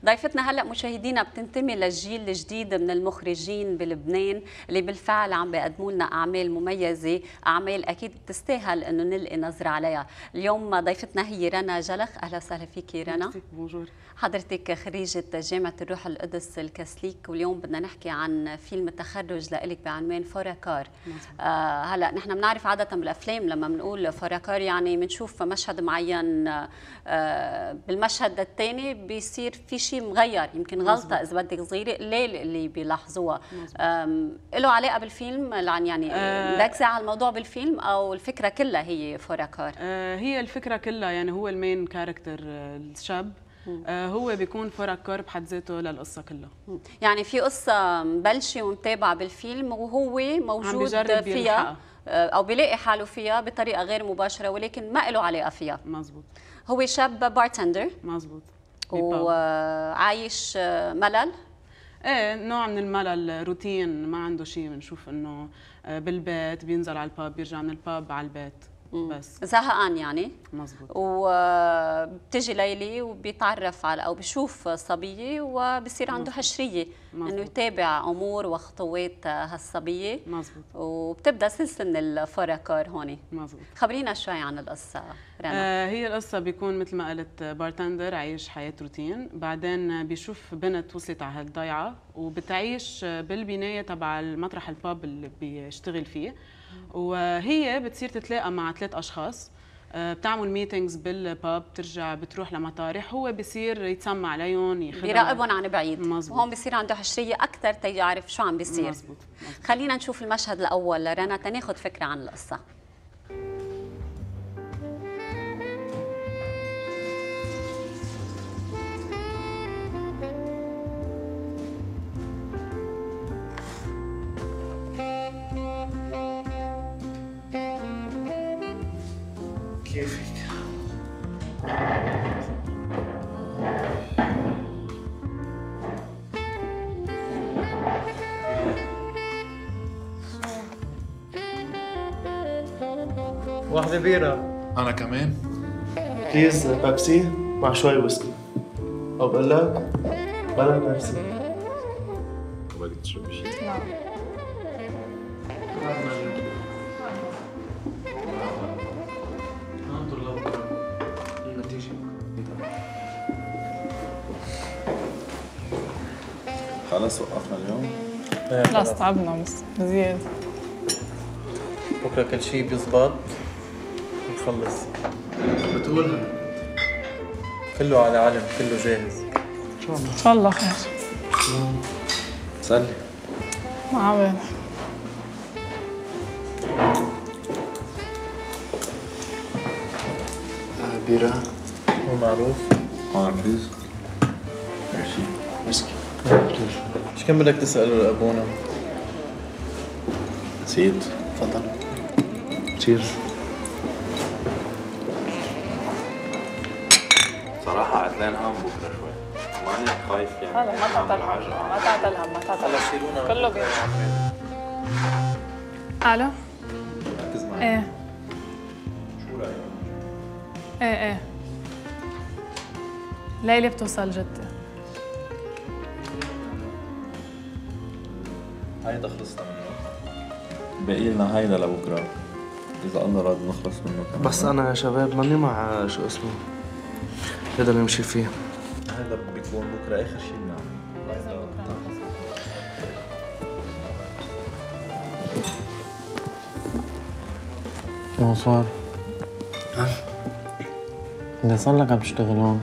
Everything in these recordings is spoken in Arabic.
ضيفتنا هلا مشاهدينا بتنتمي للجيل الجديد من المخرجين بلبنان اللي بالفعل عم بيقدموا لنا اعمال مميزه، اعمال اكيد بتستاهل انه نلقي نظره عليها. اليوم ضيفتنا هي رنا جلخ. اهلا وسهلا فيكي رنا. بونجور. حضرتك خريجة جامعة الروح القدس الكاثوليك، واليوم بدنا نحكي عن فيلم التخرج لإلك بعنوان فوراكار. هلا نحن بنعرف عادة بالافلام لما بنقول فوراكار يعني بنشوف مشهد معين، بالمشهد الثاني بيصير في شيء مغير، يمكن غلطة اذا بدك صغيرة قليل اللي بيلاحظوها. له علاقة بالفيلم يعني مركزة على الموضوع بالفيلم او الفكرة كلها هي فوراكار؟ هي الفكرة كلها، يعني هو المين كاركتر الشاب هو بيكون فوراكار بحد ذاته للقصة كلها. يعني في قصة مبلشة ومتابعة بالفيلم وهو موجود فيها أو بيلاقي حاله فيها بطريقة غير مباشرة، ولكن ما له علاقة فيها. مزبوط. هو شاب بارتندر. مزبوط. وعايش ملل. ايه، نوع من الملل، روتين، ما عنده شيء. بنشوف انه بالبيت بينزل على الباب، بيرجع من الباب على البيت، بس زهقان يعني. مزبوط. وبتجي ليلي وبيتعرف على او بشوف صبيه وبصير عنده حشريه انه يتابع امور وخطوات هالصبيه. مزبوط. وبتبدا سلسله من الفوراكار هون. مزبوط. خبرينا شوي عن القصه رنا. هي القصه بيكون مثل ما قلت بارتندر عايش حياه روتين، بعدين بيشوف بنت وصلت على هالضيعه وبتعيش بالبنايه تبع المطرح الباب اللي بيشتغل فيه، وهي بتصير تتلاقى مع 3 أشخاص، بتعمل ميتينجز بالباب، بترجع بتروح لمطارح، هو بصير يتسمع عليهم، بيراقبهم عن بعيد. مزبوط. وهون بصير عنده حشريه اكثر تيعرف شو عم بيصير. مزبوط. خلينا نشوف المشهد الاول لرنا تناخذ فكره عن القصه. كيفك؟ واحدة بيرة. أنا كمان. بليز بيبسي مع شوي ويسكي. أو بقول لك بلا بيبسي. بدك تشرب شيء؟ لا. خلص وقفنا اليوم؟ خلاص تعبنا بس بزيادة. بكرة كل شيء بيزبط نخلص. بتقول كله على علم، كله جاهز. إن شاء الله خير. سلي. ما عبالي. بيرة. مو معروف. بليز. ماشي. ويسكي. ايش كان بدك تسأله لأبونا؟ نسيت. تفضل. تشيرز. صراحة عتلان هم بكرة شوي، ماني خايف يعني. هلا ما تعتلهم، ما تعتلهم، ما تعتلهم. هلا شيلونا كله بيرجع. الو؟ ركز معي. ايه. شو رأيك؟ ايه ليلى بتوصل جدة. هيدا خلصنا منه، باقي لنا هيدا لبكرة، إذا الله راد نخلص منه كمان. بس أنا يا شباب ماني مع شو اسمه هذا اللي نمشي فيه. هيدا بيكون بكرة آخر شيء بنعمل. شو صار؟ انت صار لك عم تشتغل هون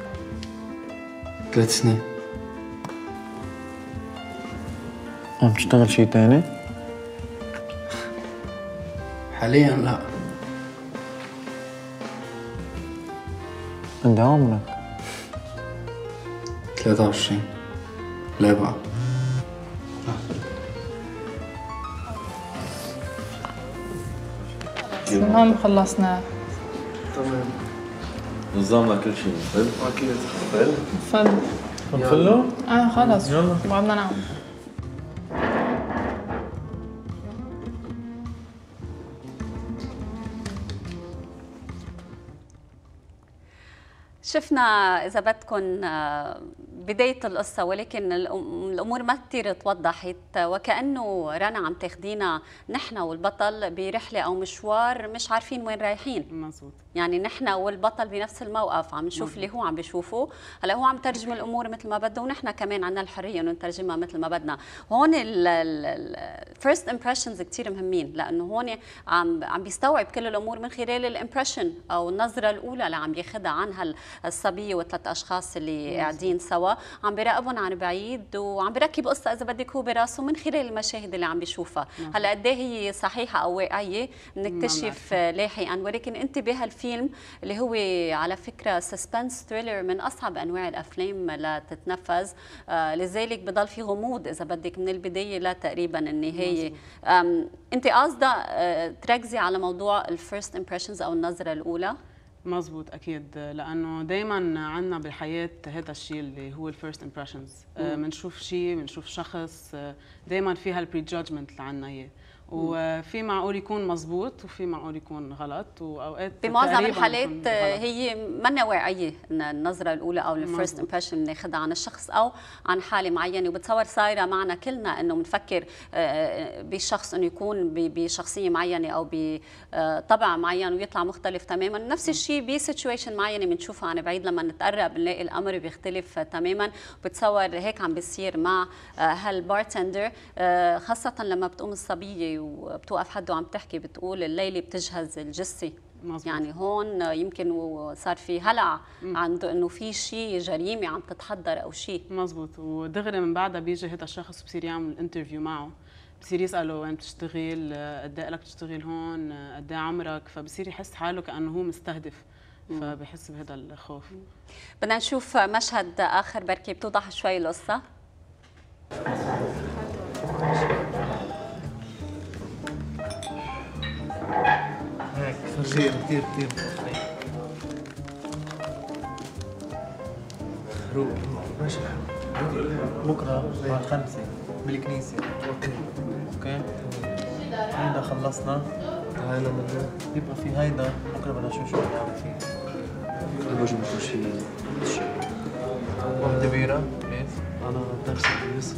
3 سنين. عم تشتغل شي تاني؟ حاليا لا. قد ايه عمرك؟ 23. لا بقى. المهم خلصنا. تمام. نظامنا كل شيء نفل. أكيد. نفل؟ فل. نفله؟ خلص. يلا. بعدنا نعم. شفنا إذا بدكم بداية القصة، ولكن الأمور ما كثير توضحت، وكأنه رنا عم تاخدينا نحن والبطل برحلة أو مشوار مش عارفين وين رايحين. مزبوط. يعني نحن والبطل بنفس الموقف عم نشوف اللي هو عم بيشوفه. هلا هو عم ترجم الامور مثل ما بده، ونحن كمان عندنا الحريه انه نترجمها مثل ما بدنا. هون الفيرست امبريشنز كثير مهمين، لانه هون عم بيستوعب كل الامور من خلال الامبريشن او النظره الاولى اللي عم ياخذها عن هالصبيه والثلاث اشخاص اللي قاعدين سوا، عم بيراقبهم عن بعيد وعم بيركب قصه اذا بدك هو براسه من خلال المشاهد اللي عم بيشوفها. هلا قد ايه هي صحيحه او واقعيه بنكتشف لاحقا، ولكن انت بهالفيلم اللي هو على فكره سسبنس ثريلر من اصعب انواع الافلام لتتنفذ، لذلك بضل في غموض اذا بدك من البدايه لتقريبا النهايه. انت قاصده تركزي على موضوع الفيرست امبريشنز او النظره الاولى؟ مزبوط اكيد، لانه دائما عندنا بالحياه هذا الشيء اللي هو الفيرست امبريشنز. بنشوف شيء، بنشوف شخص، دائما في هالبري جادجمنت اللي عندنا اياه، وفي معقول يكون مزبوط وفي معقول يكون غلط، واوقات بمعظم الحالات هي منا واقعيه النظره الاولى او الفيرست امبريشن اللي ناخذها عن الشخص او عن حاله معينه. وبتصور صايره معنا كلنا انه بنفكر بشخص انه يكون بشخصيه معينه او بطبع معين ويطلع مختلف تماما. نفس الشيء بسيتويشن معينه بنشوفها عن بعيد، لما نتقرب بنلاقي الامر بيختلف تماما. بتصور هيك عم بيصير مع هالبارتندر، خاصه لما بتقوم الصبيه وبتوقف حد وعم تحكي بتقول الليلة بتجهز الجثة. يعني هون يمكن صار في هلع عنده انه في شيء جريمه عم تتحضر او شيء. مزبوط. ودغري من بعدها بيجي هذا الشخص بصير يعمل انترفيو معه، بصير يساله وين بتشتغل، قد ايه لك تشتغل هون، قد ايه عمرك، فبصير يحس حاله كانه هو مستهدف، فبحس بهذا الخوف. بدنا نشوف مشهد اخر بركي بتوضح شوي القصه. هيك كثير كثير كثير روق ماشي. بكره بعد 5 بالكنيسة. اوكي هيدا خلصنا، تعالى من يبقى في هيدا بكره بدنا نشوف شو بدنا نعمل فيه. بجيب كل شيء. واحدة بيرة بليز. انا درس بليز.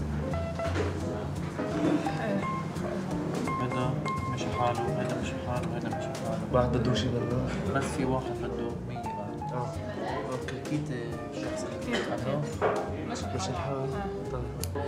هيدا مش حاله، هيدا مش حاله، هيدا مش حاله. بعد بده شيء بده. بس في واحد بده 100 بعد. اوكي. لقيت الشخص اللي كنت عنده؟ مش الحال. طيب.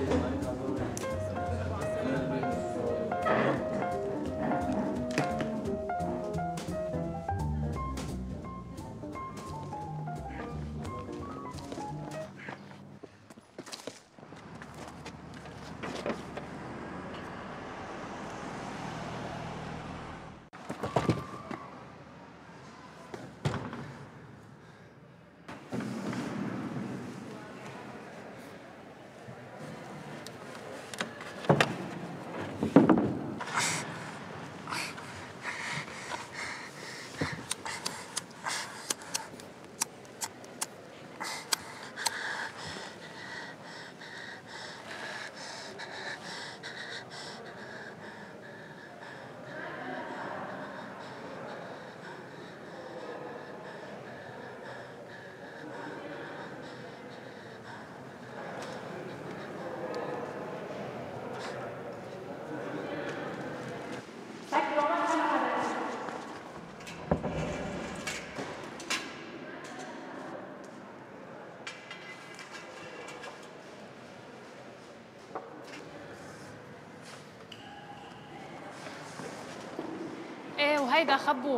ايه وهيدا خبوه.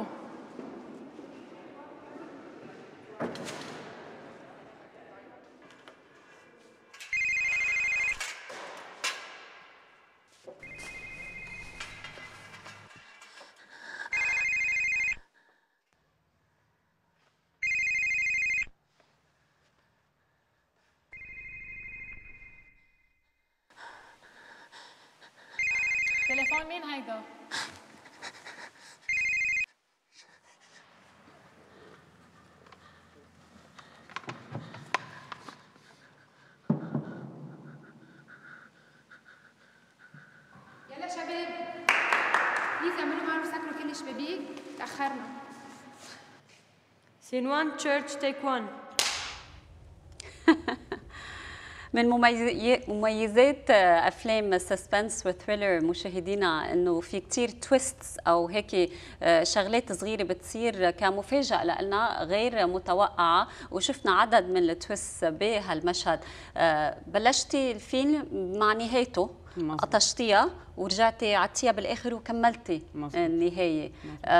تليفون مين هيدا؟ يلا شباب بليز اعملوا معروف سكروا كل الشبابيك، تأخرنا. Scene 1 church take 1. من مميزات افلام السسبنس والثريلر مشاهدينا انه في كتير تويستس او هيك شغلات صغيره بتصير كمفاجاه لنا غير متوقعه، وشفنا عدد من التويست بهالمشهد. بلشتي الفيلم مع نهايته، قطشتيها ورجعتي عدتيها بالاخر وكملتي النهايه.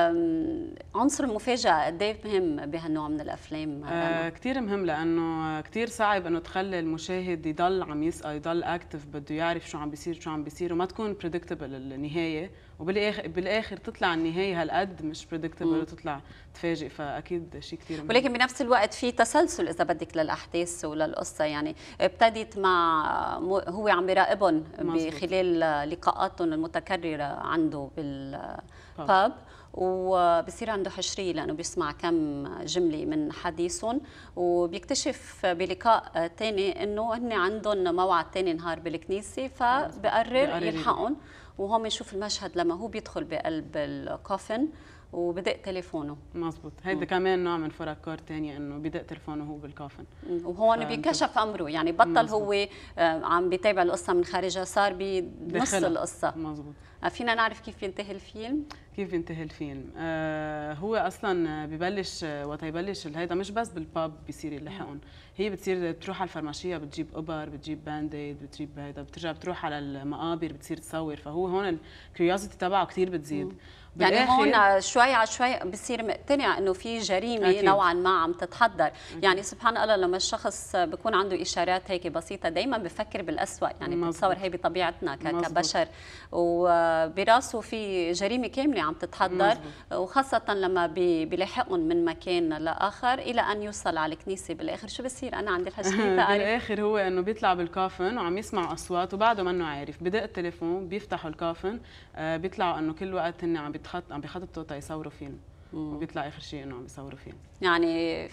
عنصر المفاجاه قد ايه مهم بهالنوع من الافلام؟ كثير مهم، لانه كثير صعب انه تخلي المشاهد يضل عم يسأل، يضل اكتف، بده يعرف شو عم بيصير شو عم بيصير، وما تكون بريدكتبل النهايه، وبالاخر تطلع النهايه هالقد مش بريدكتبل وتطلع تفاجئ، فاكيد شيء كثير مهم. ولكن بنفس الوقت في تسلسل اذا بدك للاحداث وللقصه، يعني ابتدت مع هو عم بيراقبهم بخلال لقاءاتهم المتكرره عنده بالباب، وبصير عنده حشريه لانه بيسمع كم جمله من حديثهم، وبيكتشف بلقاء ثاني انه هن عندهم موعد ثاني نهار بالكنيسه، فبقرر يلحقهم. وهون بنشوف المشهد لما هو بيدخل بقلب الكوفن وبدق تليفونه. مزبوط، هيدا كمان نوع من فركار ثانيه، انه بدق تليفونه وهو بالكوفن، وهون بينكشف امره، يعني بطل مزبوط. هو عم بيتابع القصه من خارجها، صار بنص القصه. مزبوط. فينا نعرف كيف ينتهي الفيلم؟ كيف ينتهي الفيلم؟ هو اصلا ببلش وقت يبلش هيدا مش بس بالباب بيصير يلحقهم، هي بتصير بتروح على الفرماشيه، بتجيب ابر، بتجيب بانديد، بتجيب هيدا، بترجع بتروح على المقابر، بتصير تصور، فهو هون الكيوريوزيتي تبعه كثير بتزيد. يعني هون شوي على شوي بصير مقتنع انه في جريمه أكيد. نوعا ما عم تتحضر. أكيد. يعني سبحان الله لما الشخص بيكون عنده اشارات هيك بسيطه دايما بفكر بالأسوأ، يعني بتصور هي بطبيعتنا كبشر، وبراسه في جريمه كامله عم تتحضر. مزبوط. وخاصه لما بيلاحقهم من مكان لاخر الى ان يوصل على الكنيسه بالاخر. شو بصير؟ انا عندي الحشريه بالاخر هو انه بيطلع بالكافن وعم يسمع اصوات وبعده منه عارف، بدق التليفون، بيفتحوا الكافن، بيطلعوا انه كل وقت هن عم بيخططوا تيصوروا فيلم، وبيطلع اخر شيء انه عم بيصوروا فيلم. يعني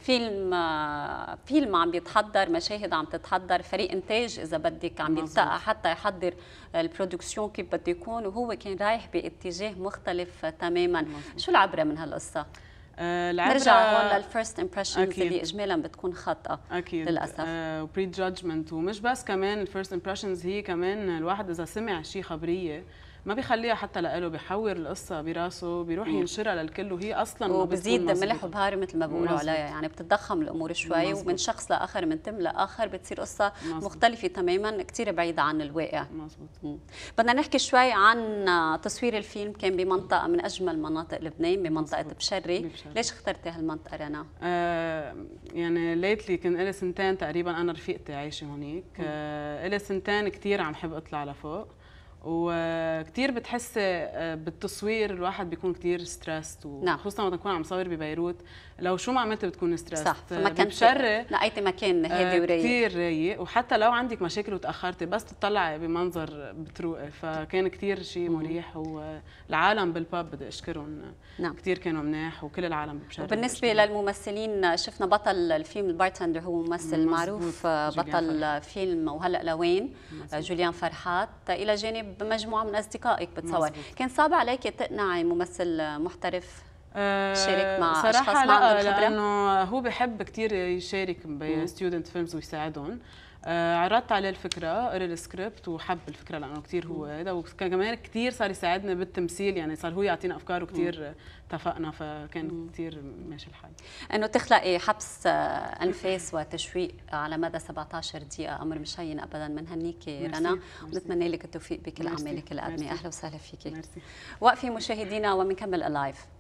فيلم عم بيتحضر، مشاهد عم تتحضر، فريق انتاج اذا بدك عم يلتقى حتى يحضر البرودكسيون كيف بده يكون، وهو كان رايح باتجاه مختلف تماما. مزبوط. شو العبره من هالقصه؟ نرجع هون للفيرست امبريشنز اللي اجمالا بتكون خاطئه اكيد للاسف، وبري جادجمنت، ومش بس كمان الفيرست امبريشنز، هي كمان الواحد اذا سمع شيء خبريه ما بيخليها حتى لإله، بيحور القصه براسه، بيروح ينشرها للكل، وهي اصلا وبزيد ملح وبهار مثل ما بيقولوا عليها، يعني بتتضخم الامور شوي. مزبوط. ومن شخص لاخر، من تم لاخر، بتصير قصه مزبوط. مختلفه تماما، كثير بعيده عن الواقع. مزبوط. بدنا نحكي شوي عن تصوير الفيلم، كان بمنطقه من اجمل مناطق لبنان، بمنطقه بشري. ليش اخترتي هالمنطقه رنا؟ يعني ليتلي كان لي سنتين تقريبا انا رفيقتي عايشه هونيك، لي سنتين كثير عم حب اطلع لفوق، وكثير بتحسي بالتصوير الواحد بيكون كثير ستريسد، وخصوصا وقت نكون عم صور ببيروت، لو شو ما عملت بتكون ستريسد. صح، فمكان بشري لقيتي مكان هادي ورايق، كثير رايق، وحتى لو عندك مشاكل وتاخرتي بس تطلعي بمنظر بتروقي، فكان كثير شيء مريح. والعالم بالباب بدي اشكرهم، كثير كانوا مناح، وكل العالم بشري. وبالنسبه للممثلين، شفنا بطل الفيلم البارتندر هو ممثل معروف، بطل فيلم وهلا لوين، جوليان فرحات، الى جانب بمجموعه من اصدقائك بتصور. كان صعب عليك تقنعي ممثل محترف يشارك مع اشخاص ما عندهم خبره؟ لانه هو بحب كثير يشارك بستودنت فيلمز ويساعدهم. عرضت عليه الفكره، قرا السكريبت وحب الفكره لانه كثير هو هذا، وكان كمان كثير صار يساعدنا بالتمثيل، يعني صار هو يعطينا افكار وكثير اتفقنا، فكان كثير ماشي الحال. انه تخلقي حبس انفاس وتشويق على مدى 17 دقيقه امر مش هين ابدا. بنهنيكي رنا، ونتمنى لك التوفيق بكل اعمالك القادمه. اهلا وسهلا فيكي. وقفي مشاهدينا وبنكمل اللايف.